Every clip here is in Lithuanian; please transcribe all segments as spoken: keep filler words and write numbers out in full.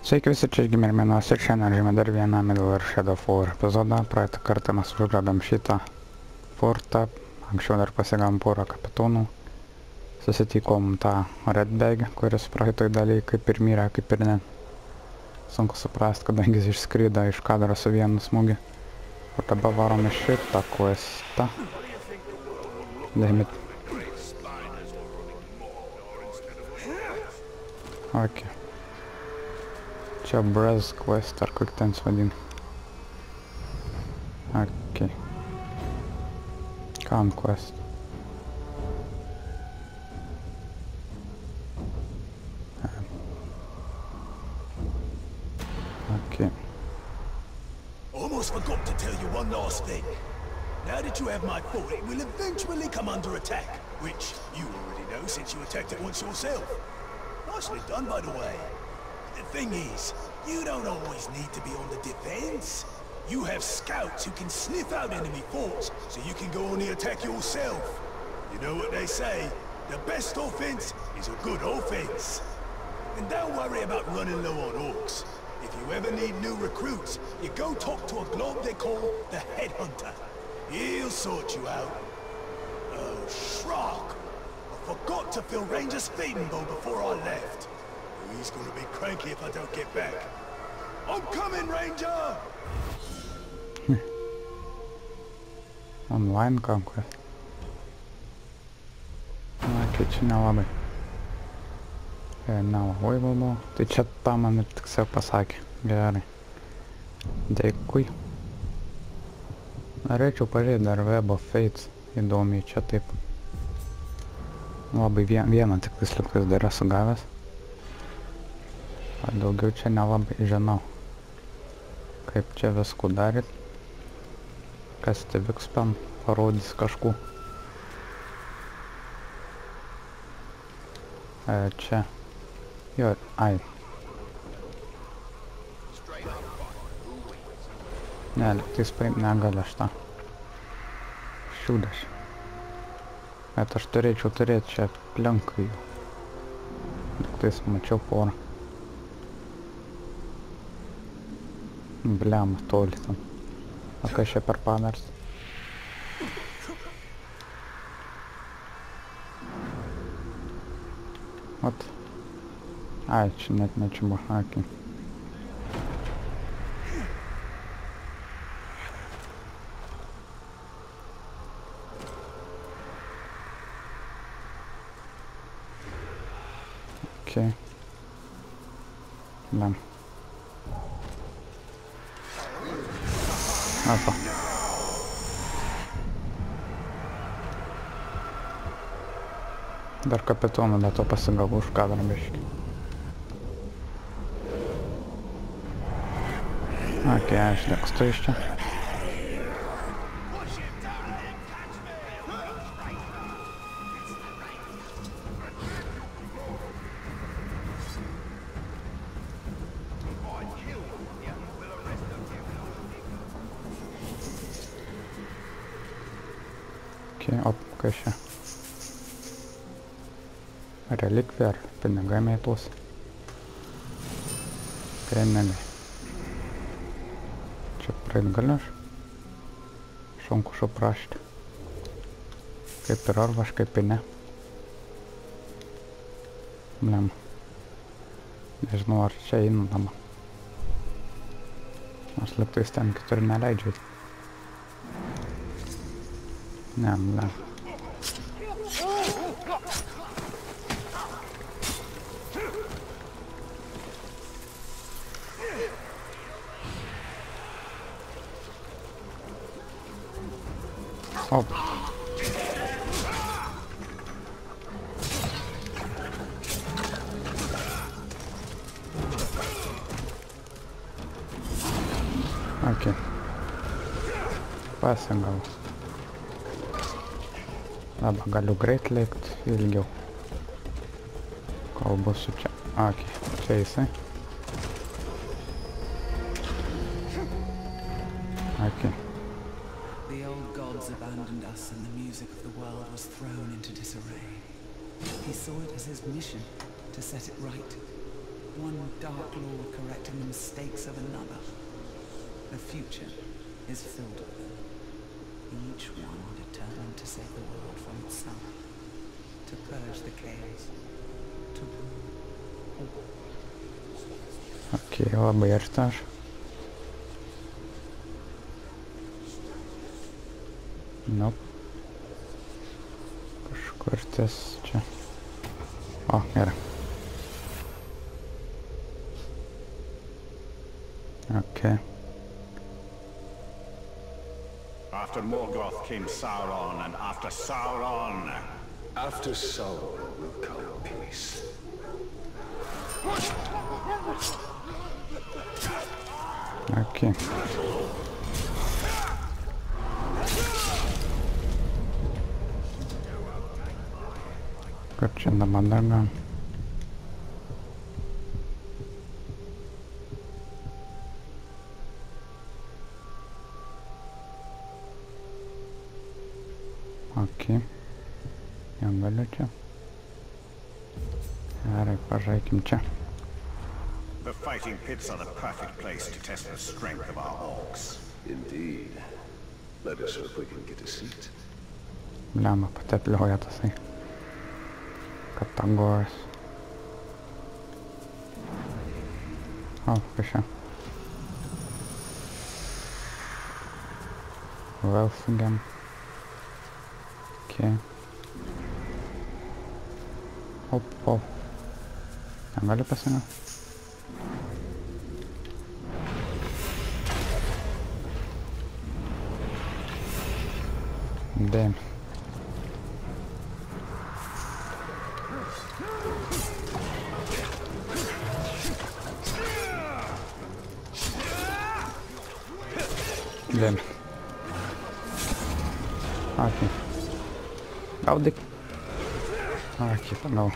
Sveiki visi, čia Žymirminos ir šiandien žymė dar vieną Middle Earth Shadow of War epizodą. Praeitą kartą mes užgradom šitą fortą, anksčiau dar pasigavom porą kapitonų. Susitikom tą Redbag, kuris praeitoj daly kaip ir mirė, kaip ir ne. Sunku suprast, kadangi jis išskrido iš kadro su vienu smūgiu. O dabar varom į šitą questą. Daimit. Ok. Čia Brez quest, ar kaip ten vadin. Ok. Conquest. Ok. Almost forgot to tell you one last thing. Now that you have my fort, it will eventually come under attack, which you already know since you attacked it once yourself. Nicely done, by the way. The thing is, you don't always need to be on the defense. You have scouts who can sniff out enemy forts, so you can go on the attack yourself. You know what they say, the best offense is a good offense. And don't worry about running low on orcs. If you ever need new recruits, you go talk to a glob they call the Headhunter. He'll sort you out. Oh, Shrog. I forgot to fill Ranger's feeding bowl before I left. He's gonna be cranky if I don't get back. I'm coming, Ranger! Online conquest. Na, čia čia nelabai. E, nelabai buvo. Tai čia tą man ir tiksliau pasakė. Gerai. Dėkui. Norėčiau pažiūrėti dar Web of Fates. Įdomiai čia taip. Labai vien, vieną tik tais lygtais dar esu gavęs. A daugiau čia nelabai žinau. Kaip čia viskų daryt. Kas tai Vikspam parodys kažkų. E, čia. Jo, ai. Ne, lygtais paim negali aš tą. Šiūdas. Bet aš turėčiau turėti čia aplinkui jų. Lygtais mačiau porą. Bliam, toli tam. O kas čia per padars? Ot. Ai, čia net ne čia buvo. Aki. Ok. Bliam. Apa. Dar kapitoną be to pasigavau už kadrą biškį. Ok, aš dėkstu iš čia. Op, kas čia? Relikvija ar pinigai mėtos? Pinigai. Čia praeit galiu aš? Šunku suprasti. Kaip ir arvaš, kaip ir ne. Bliam. Nežinau, ar čia įnudama. Aš lygtais ten kitur neleidžiu. Ne, bliam. Op. Ok. Pasigavau. Dabar galiu greit lėkt ilgiau. Kol bus čia. Ok, čia jisai. Ok. The old gods abandoned us and the music of the world was thrown into disarray. He saw it as his mission to set it right. one dark lord correcting the mistakes of another. The future is filled with them. Each one determined to save the world from itself, to purge the chaos, to rule. Okei, okay, labai arti aš. Nope. Kažkur ties čia. O, gerai. Okay. After Morgoth came Sauron, and after Sauron... After Sauron will come peace. Okay. Kur čia dabar dar gal? Okei. Jau galiu čia. Gerai, pažaikim čia. The fighting pits are the perfect place to test the strength of our orcs. Indeed. Let us hope we can get a seat. Blemba, pateplioja tasai. Katangoras. O, kas čia? Welfingen. Okay. Hop, hop. Negaliu pasinau. Damn. Damn. Okay. Gaudyk. Okei, pagau.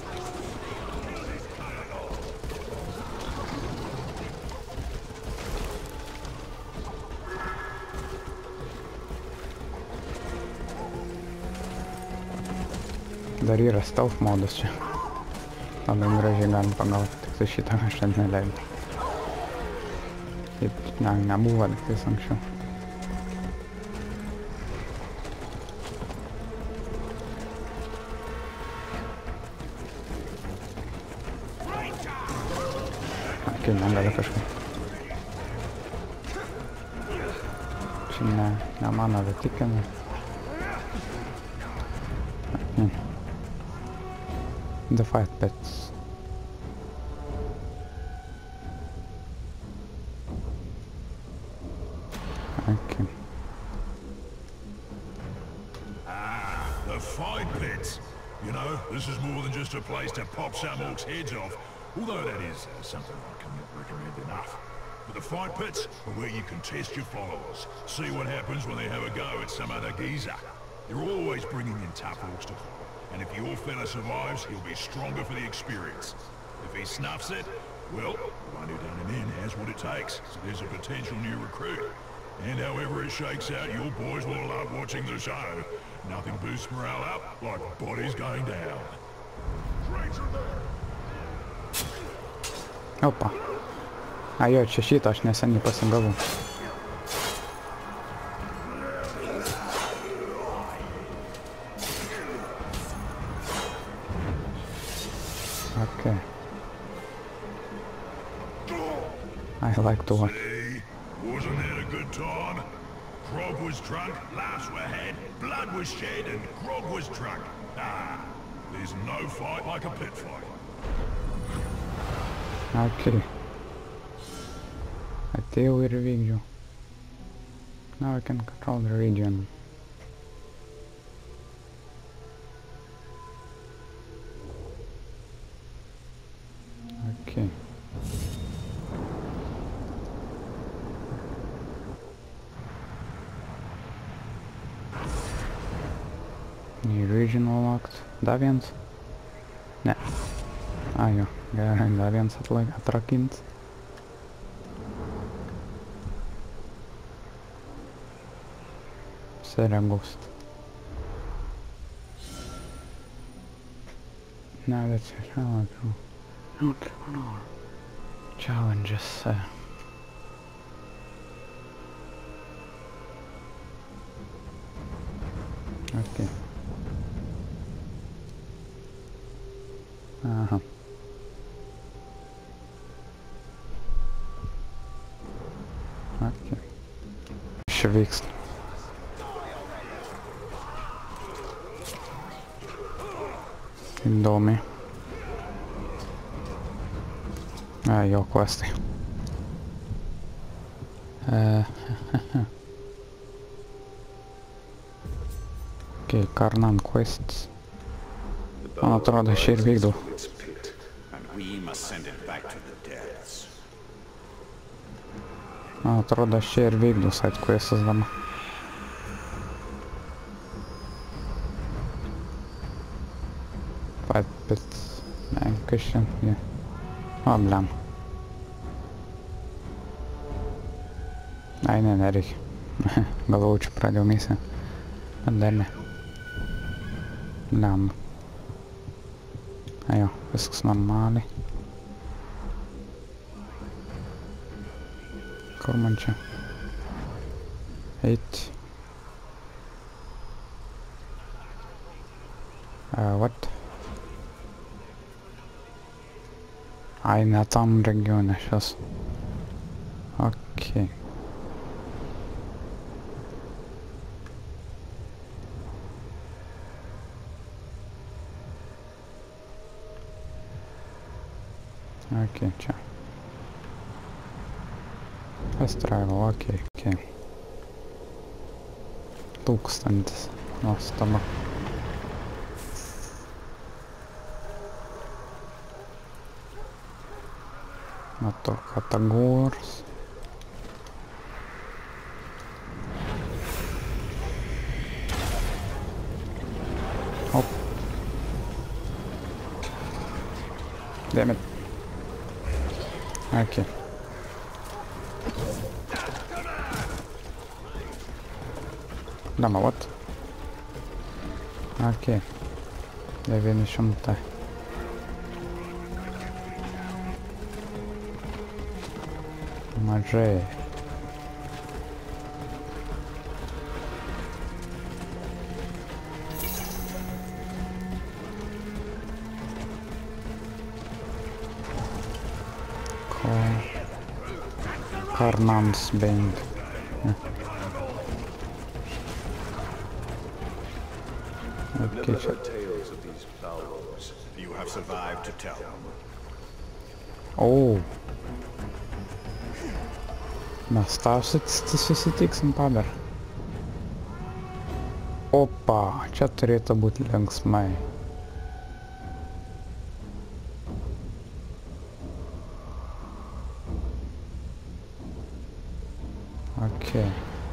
Dar yra stealth modas čia. Labai gražiai galim pagauti, tik tai šitą aš ten neleidžiu. Taip, ne, nebuvo liktais anksčiau. Okei, negaliu kažkaip. Čia ne, ne mano vertikina. Okay. The fight pits. Okay. Ah, the fight pits. You know, this is more than just a place to pop some orcs' heads off. Although that is uh, something I cannot recommend enough. But the fight pits are where you can test your followers. See what happens when they have a go at some other geezer. You're always bringing in tough orcs to fight. And if your fella survives, he'll be stronger for the experience. If he snuffs it, well, the one who done him in has what it takes. So there's a potential new recruit. And however it shakes out, your boys will love watching the show. Nothing boosts morale up like bodies going down. Opa. A jo, čia šitą aš neseniai pasigavau. Okay. I like to watch. See? Wasn't that a good time? Grog was drunk, laughs were had, blood was shed, and Grog was drunk. Ah, there's no fight like a pit fight. Okay. Atėjau ir vykdžiau. Now I can control the region. Okay. New region unlocked. Dar viens? Ne. A jo, gerai, dar viens atrakint. Serengost. No, that's it. Oh, no. No, no. Challenges. Uh, okay. Aha. Okej. Še vyks. Įdomi. A, jo questai. Uh, okay, Karnan quests. Man atrodo, aš ir vykdau. Man atrodo, aš čia ir vykdau side questas dabar. Fight pit. Ne, kas čia? Yeah. O, blem. Ai, ne, nereikia. Galvau, čia pradėjau misiją. Bet dar ne. Blem. Ajo, viskas normaliai. Kur man čia? Eit. Uh, what? Ai, ne tam regione šios. Okei. Okei, čia. Fast travel, okei, okei. Tūkstantis. Nuostaba. Matau Katagors. Hop. Damn it. Okay. Lama, what? Okay. devyni šimtai. Mažai. Ko? Karnans Bang. Yeah. Okay. Tales of these Balrogs. You have survived to tell. Oh. Mes tau susitiksim padar. Opa, čia turėtų būti linksmai. Okay.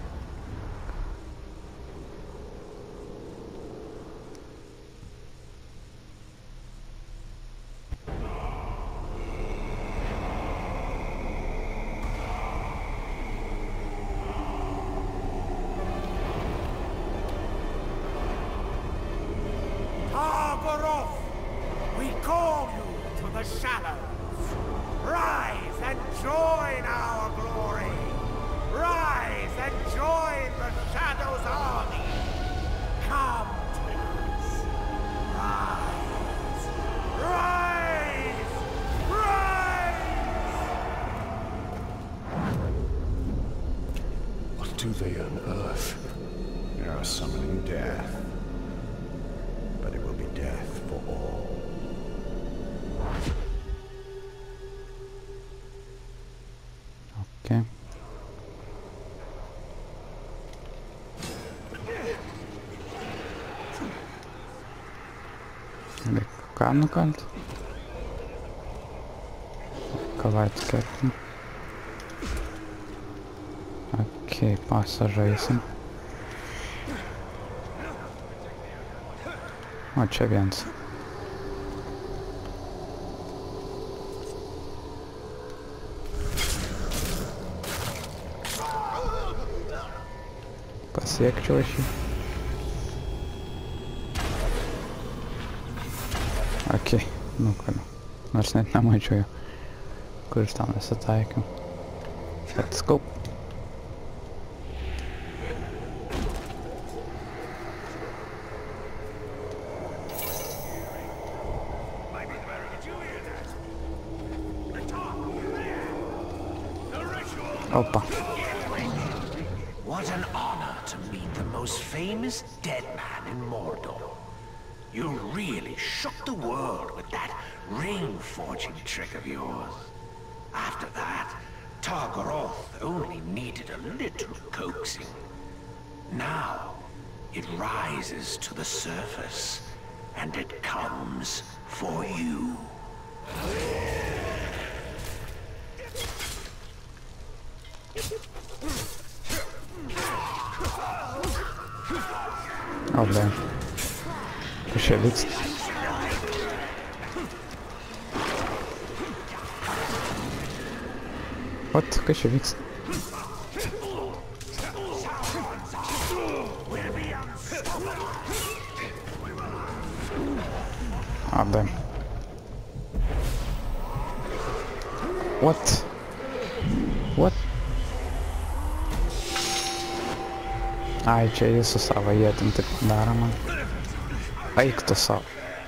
Targaroth, we call you to the shadows. Rise and join our glory. Rise and join the Shadows' army. Come to us. Rise. Rise. Rise. What do they unearth? They are summoning death. But it will be death for all. Okay. Ką nukalt? Kovать skirtum. Okei, pasą žaisim. O, čia viens. Pasiekčiau aš jį. Okei, nukaliu. Nors net nemačiau jo. Kuris ten nesitaikiau. Let's go. Opa. What an honor to meet the most famous dead man in Mordor. You really shook the world with that ring-forging trick of yours. After that, Targaroth only needed a little coaxing. Now, it rises to the surface, and it comes for you. Oh damn. Kas čia vyksta? What? Kas čia vyksta? Oh damn. What? What? Ai, čia jis su savo jėtim taip daro man. Eik tu savo.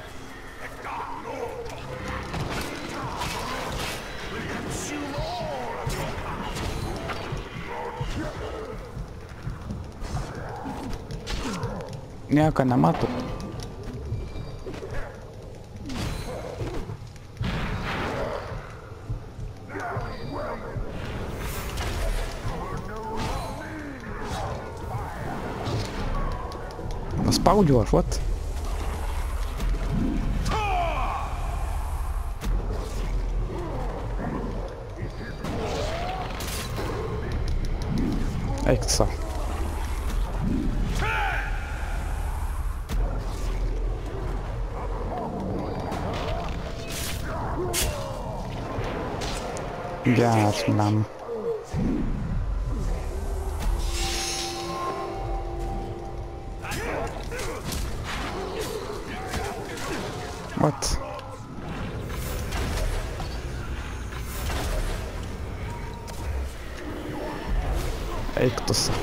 Nieko nematau. Spaudžiu aš, what? Eik tu savo. Geras, man. What? Eik tu savo.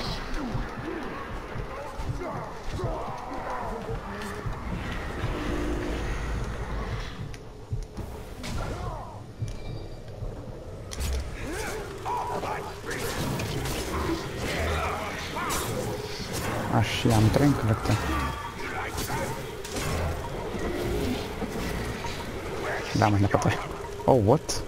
Aš jam trenkiu lėktai. Da, man nepataikė. Oh, what?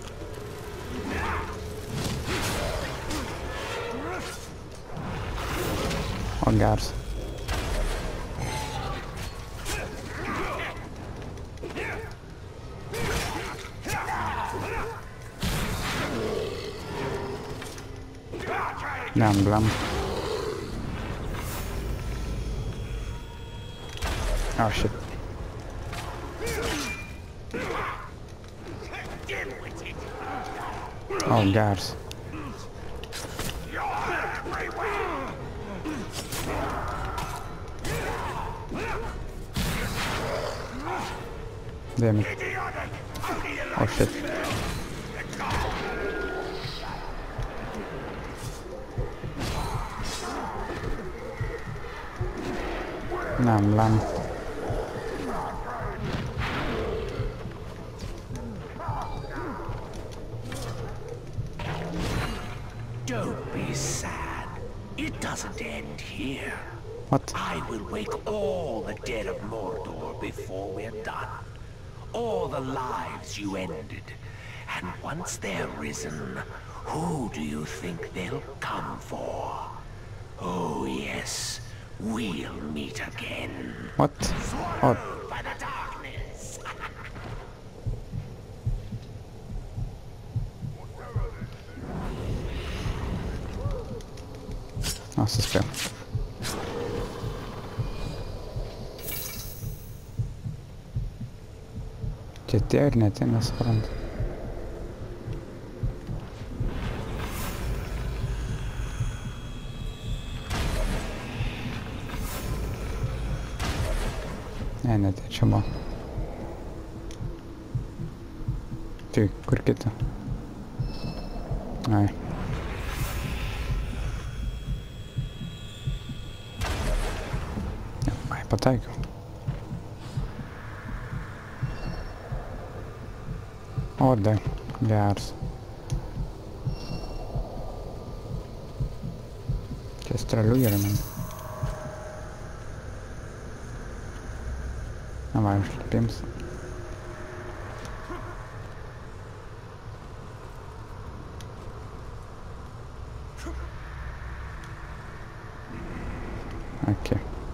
O, geras. Blam, blam. Oh, shit. Oh, guys. Damn it. Oh, shit. Nam lam. Don't be sad. It doesn't end here. What? I will wake all the dead of Mordor before we're done. All the lives you ended. And once they're risen, who do you think they'll come for? Oh yes, we'll meet again. What? Oh. By the darkness. Oh, suspect. Čia tie ir ne tie, nesuprantu. Ne, ne tie čia buvo. Tai kur kita? Nej. Ai, pataikiau. O, da, geras. Čia strėlių yra, man. Na, va, išlipims. Okay.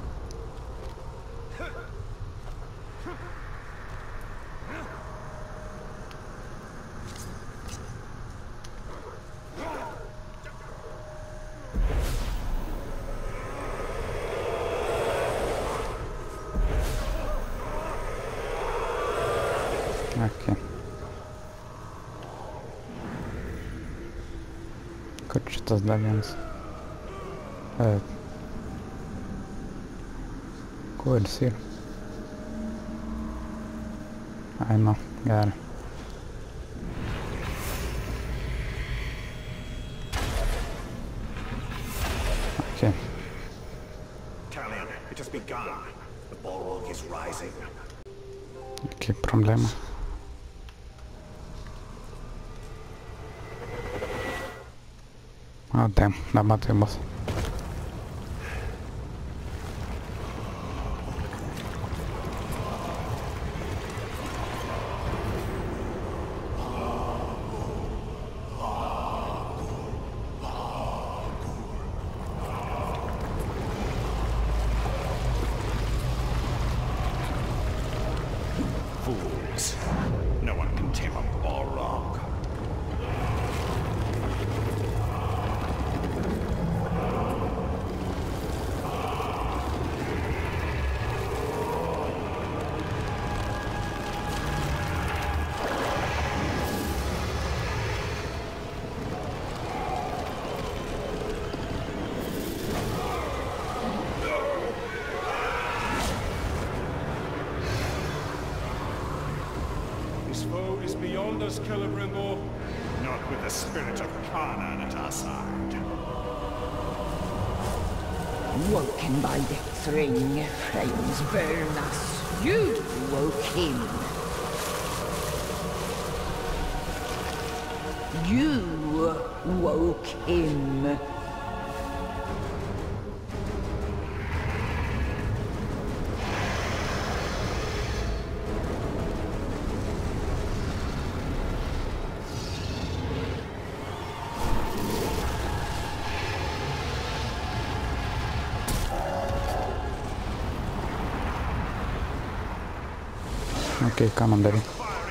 Okay. Kur šitas dar vienas? E, Kur jis yra? Ai, nu, gerai. Okay. Talion, it has begun. The Balrog is rising. Okay, problema. Oh, damn, dabar tai bus. Fools. No one can tame a Balrog. This foe is beyond us, Celebrimbor. Not with the spirit of Khan'an at our side. Woken by the thring, flames burn us. You woke him. You woke him. Okay, ką man daryt?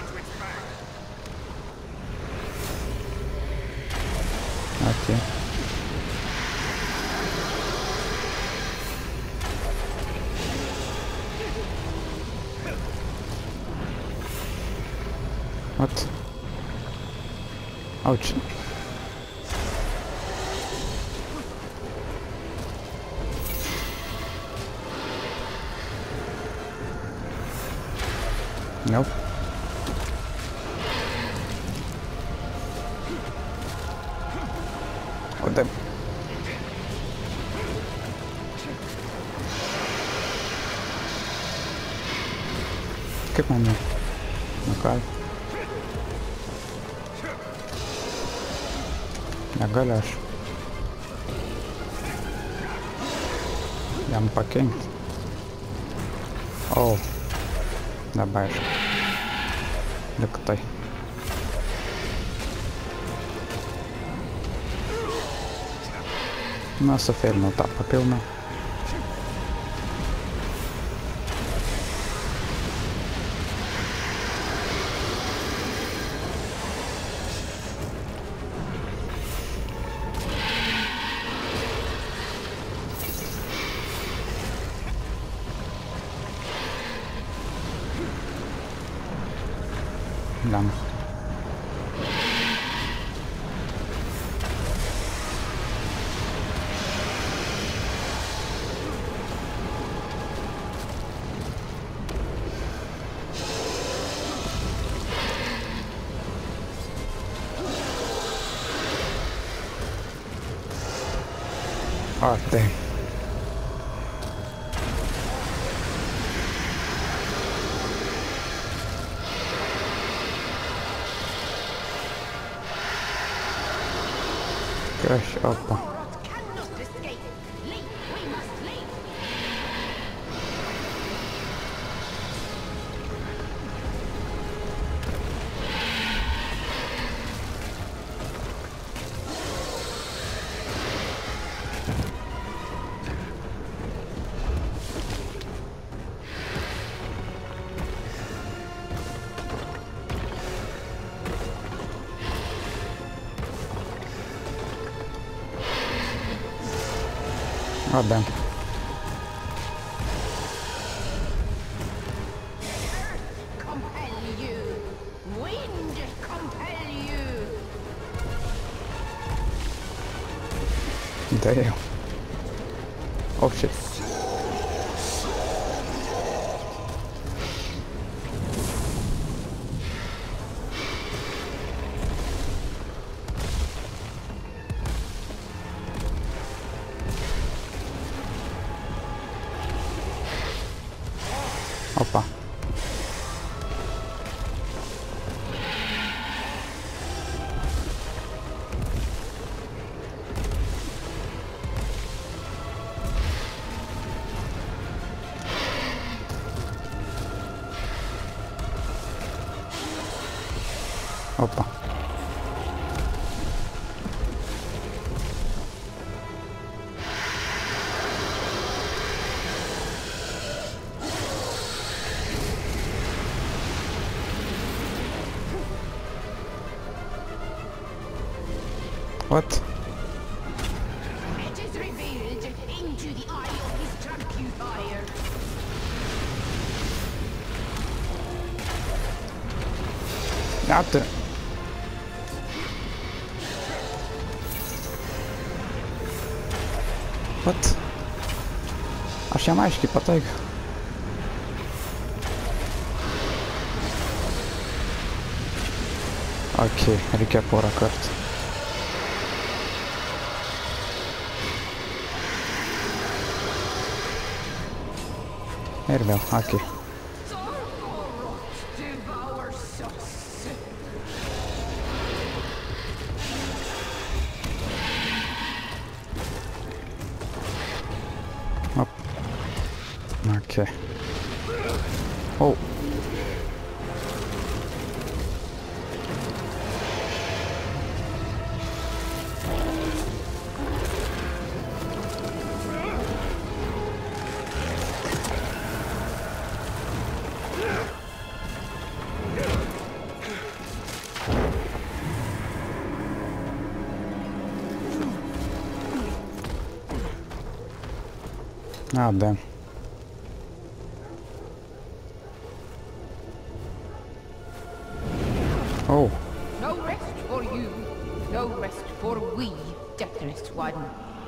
Okay. What? Ouch. Nope. Oh, damn. Kaip man jau? Nu ką? Negaliu aš jam pakenkti. O, dabar aišku. Liktai. Na, sufeilinau tą papilną. Lemma. Oh, dang. Gosh, oppa. Oh, damn. Compel you. Wind compel you. Damn. Oh shit. Opa. Opa. What? It is revealed into the eye of his truncufier. Not the... What? Aš jam aiškiai pataikiau. Okei, reikia porą kartų. Ir vėl, okei. Op. Okei. Oh. Ah, damn. Oh. No rest for you. No rest for we, Deathless One.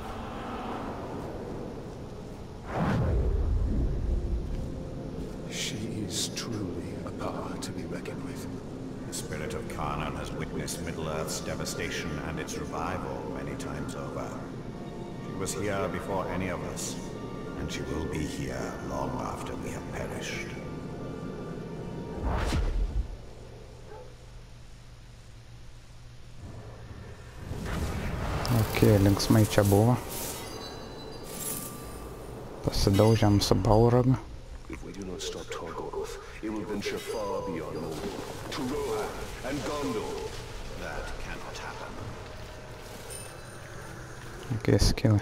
She is truly a power to be reckoned with. The spirit of Kanan has witnessed Middle-earth's devastation and its revival many times over. She was here before any of us. And she will be here long after we have perished. Okei, linksmai čia buvo. Pasidaužėm su Balrogu. If we do not stop Targoroth, it will venture far beyond Mordor, to Rohan and Gondor. That cannot happen. Okei, skilai.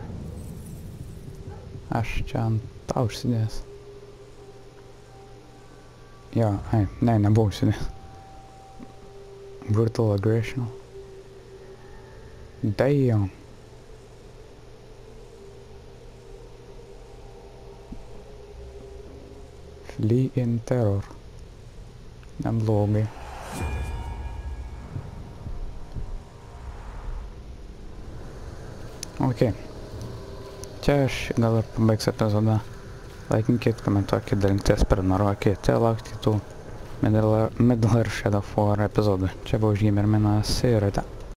Aš čia ant tau užsidėjęs. Jo, ai, ne, nebuvau užsidėjęs. Brutal aggression. Damn. Flee in terror. Neblogai. Okei. Čia aš gal ir pabaigsiu epizodą. Laikinkit, komentuokit, dalinkitės per narokį. Tai laukti kitų Middle-earth Shadow four epizodų. Čia buvo Žymirminas ir ate.